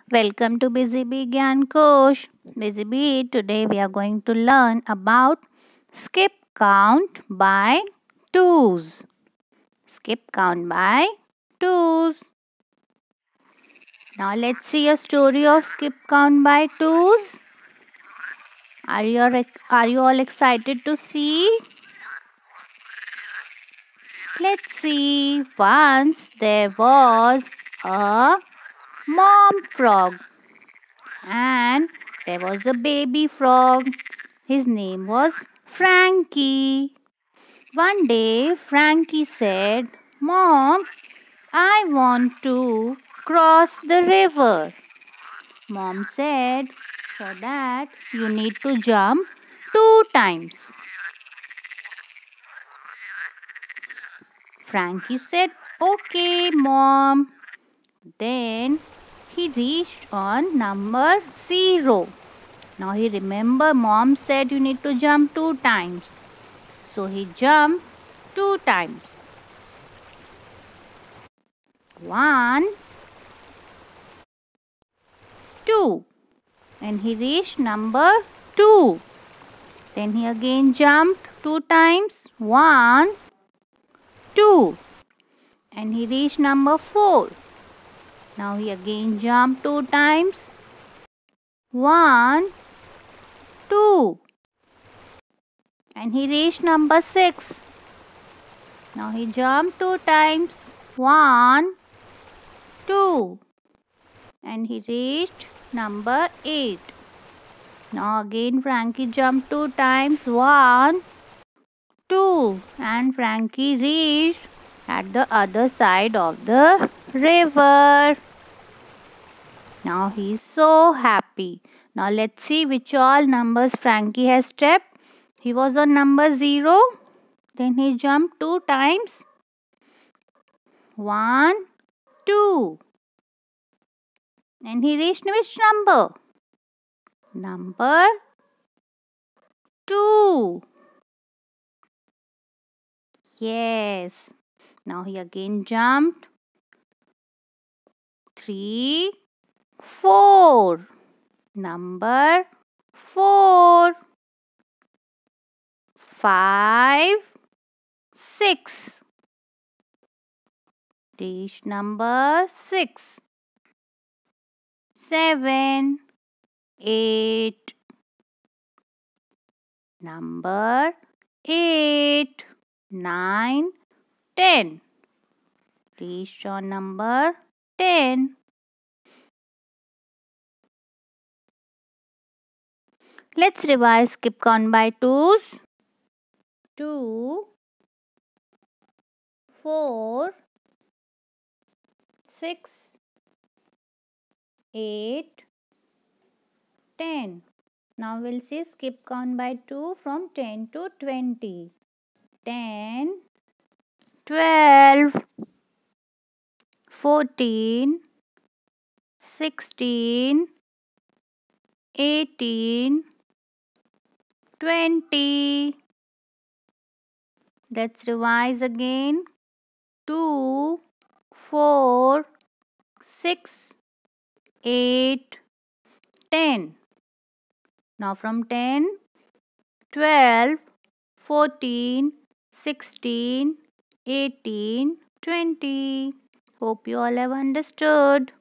Welcome to busybeegyankosh. Busy Bee, today we are going to learn about skip count by 2's. Skip count by 2's. Now let's see a story of skip count by 2's. Are you all excited to see? Let's see. Once there was a mom frog and there was a baby frog. His name was Frankie. One day, Frankie said, "Mom, I want to cross the river." Mom said, "For that, you need to jump 2 times." Frankie said, "Okay, Mom." Then he reached on number 0. Now he remember Mom said you need to jump 2 times. So he jumped 2 times. 1, 2. And he reached number 2. Then he again jumped 2 times. 1, 2. And he reached number 4. Now he again jumped 2 times. 1, 2. And he reached number 6. Now he jumped 2 times. 1, 2. And he reached number 8. Now again Frankie jumped 2 times. 1, 2. And Frankie reached at the other side of the river. Now he is so happy. Now let's see which all numbers Frankie has stepped. He was on number 0. Then he jumped 2 times. 1, 2. And he reached which number? Number 2. Yes. Now he again jumped 3, 4. Number 4. 5, 6. Reached number 6. 7, 8. Number 8. 9, 10. Reached on number 10. Let's revise skip count by 2's. 2, 4, 6, 8, 10. Now we'll see skip count by 2 from 10 to 20. 10, 12, 14, 16, 18, 20. Let's revise again. 2, 4, 6, 8, 10. Now from 10, 12, 14, 16, 18, 20. Hope you all have understood.